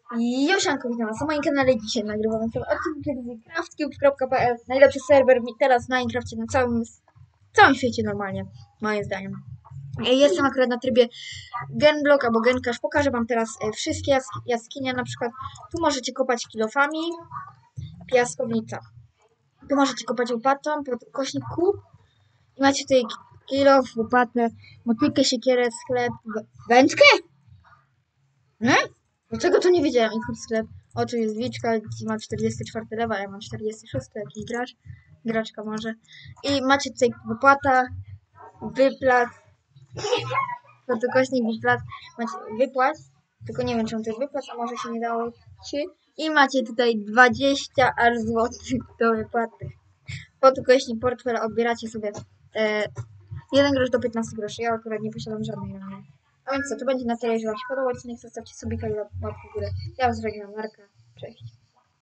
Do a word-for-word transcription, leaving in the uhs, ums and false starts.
Josianko, witam was na moim kanale. Dzisiaj nagrywamy sobie odcinek z craftcube kropka p l. Najlepszy serwer teraz na Minecrafcie na całym, całym świecie normalnie, moim zdaniem. Jestem akurat na trybie Genblock albo Gencache. Pokażę wam teraz wszystkie jask jaskinie. Na przykład tu możecie kopać kilofami, piaskownica. Tu możecie kopać łopatą, podkośnik Q. I macie tutaj kilof, łopatę, motykę, siekierę, sklep, wędkę? Nie? Dlaczego to nie wiedziałem? I sklep. O, tu jest Wiczka, ma czterdziesty czwarty lewa, ja mam czterdziesty szósty, jakiś gracz. Graczka może. I macie tutaj wypłata, wypłat, fotokośnik, wypłat, macie wypłat, tylko nie wiem, czy on to jest wypłat, a może się nie dało się. I macie tutaj dwadzieścia aż złotych do wypłaty. Fotokośnik, portfel, odbieracie sobie e, jeden grosz do piętnastu groszy. Ja akurat nie posiadam żadnej ramy. A więc co, to będzie na tyle. Jeżeli wam się podobał odcinek, zostawcie sobie łapkę w górę. Ja was żegnam, Marka.